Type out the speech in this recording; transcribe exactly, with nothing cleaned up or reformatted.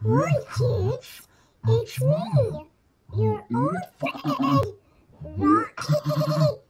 Hi kids, it's me, your old friend, Rocky.